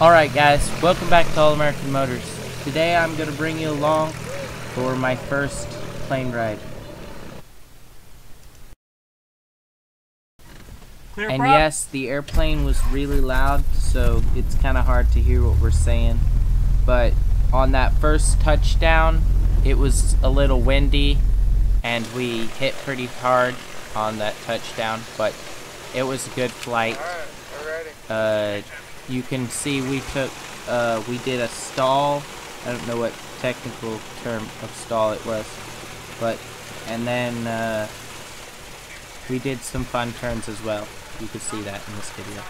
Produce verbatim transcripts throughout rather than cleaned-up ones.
Alright guys, welcome back to All American Motors. Today I'm going to bring you along for my first plane ride. Clear And prop. yes, the airplane was really loud, so it's kind of hard to hear what we're saying. But on that first touchdown, it was a little windy, and we hit pretty hard on that touchdown, but it was a good flight. Alright, we're ready. Uh, you can see we took, uh, we did a stall. I don't know what technical term of stall it was, but, and then, uh, we did some fun turns as well. You can see that in this video.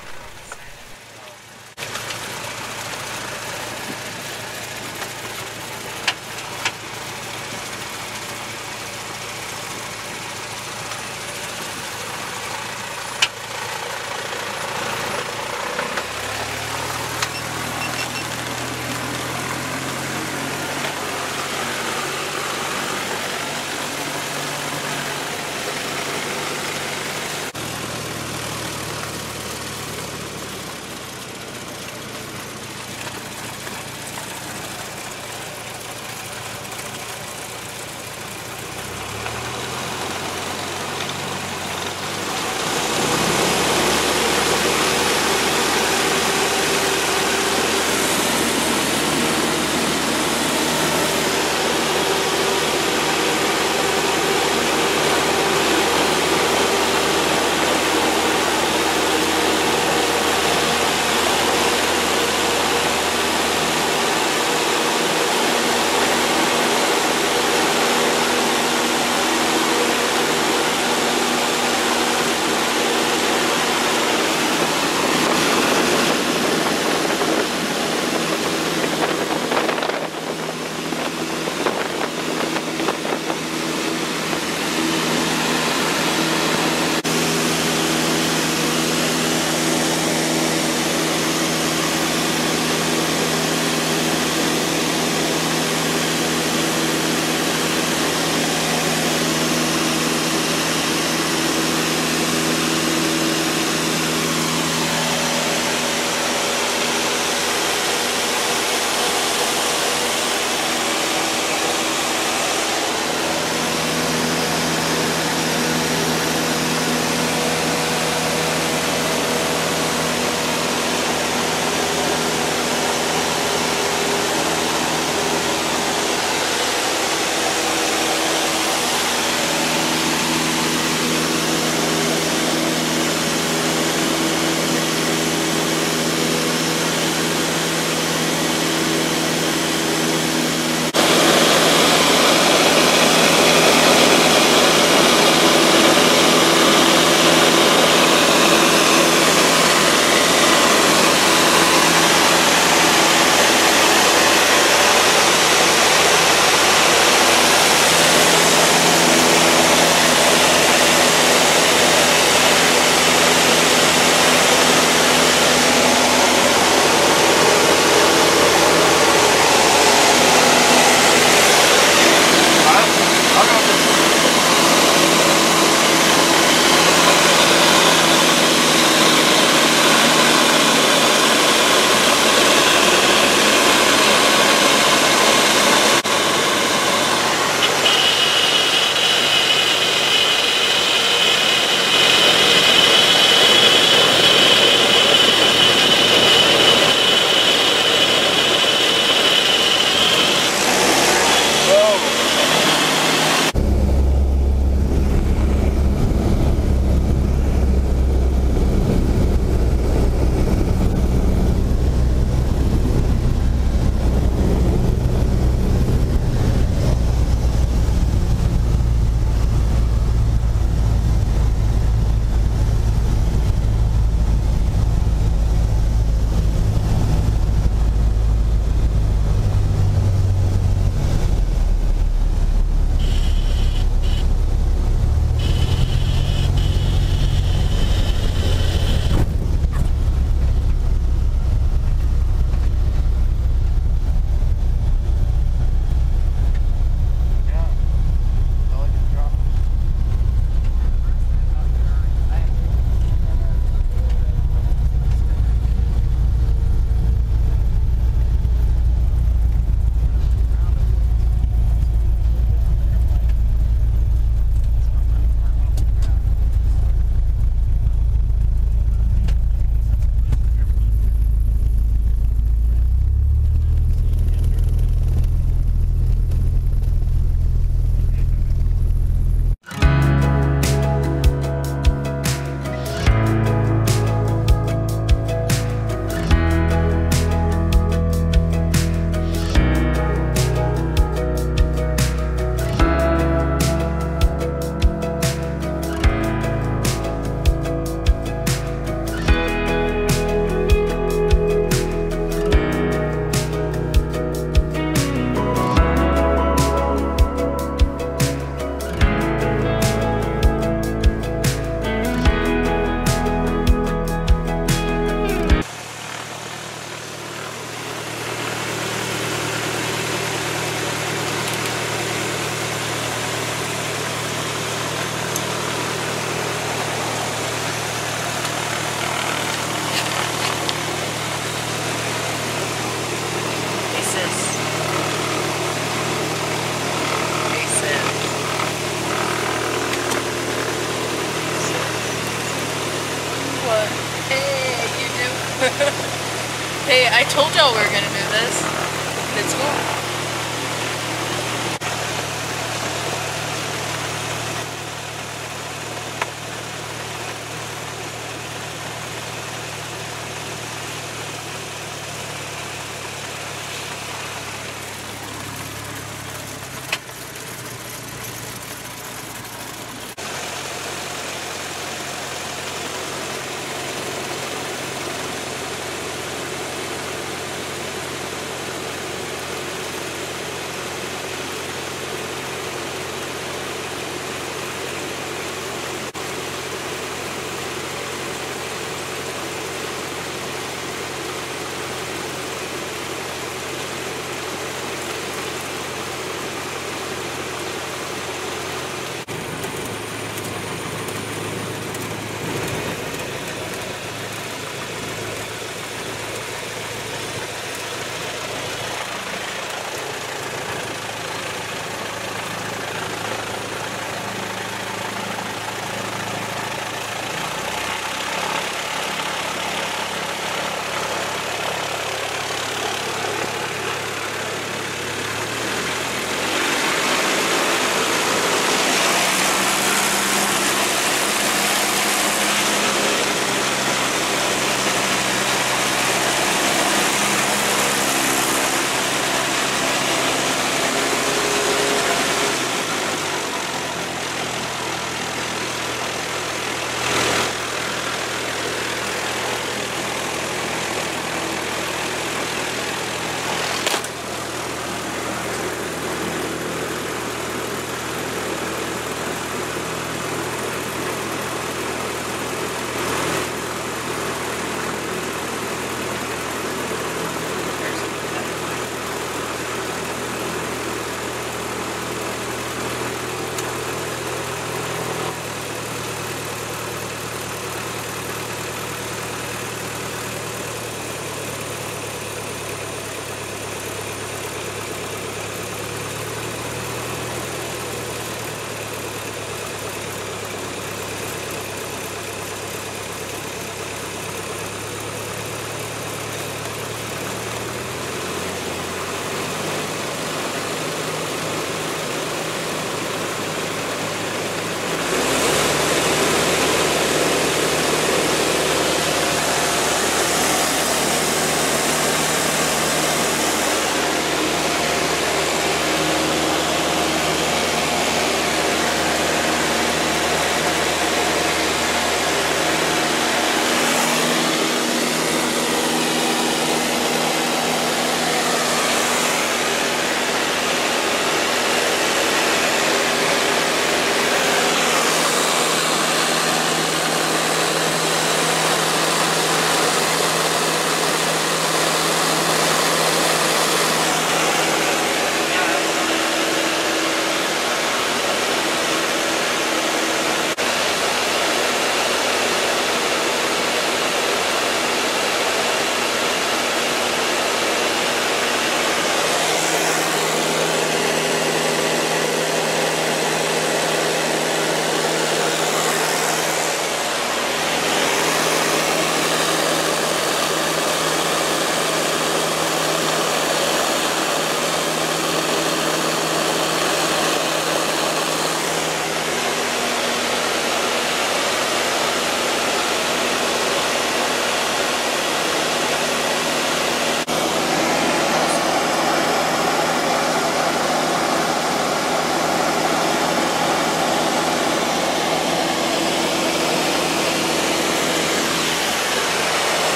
Hey, I told y'all we were gonna do this. It's cool.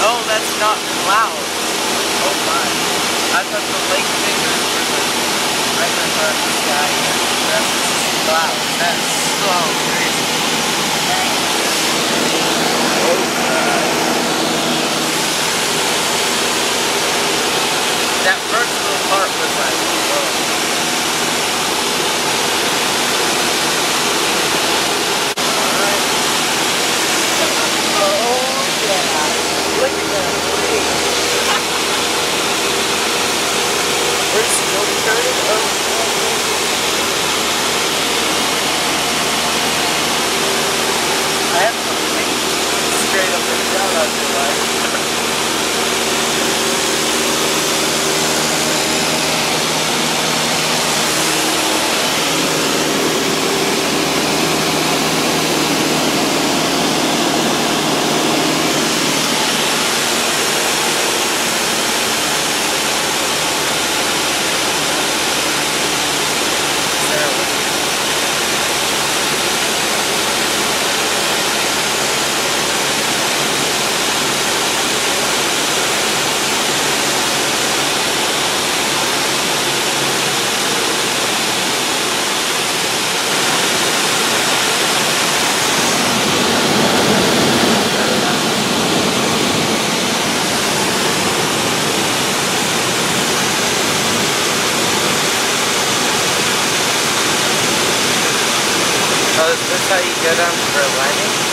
Oh, that's not loud. Oh my. I thought the lake fingers were the... I thought the sky here. That's loud. That's so crazy. Oh god. That first little part was like, whoa. Look at that. We're still turning. Oh. I have to think straight up and down, I feel like. Oh, is this how you go down for a landing?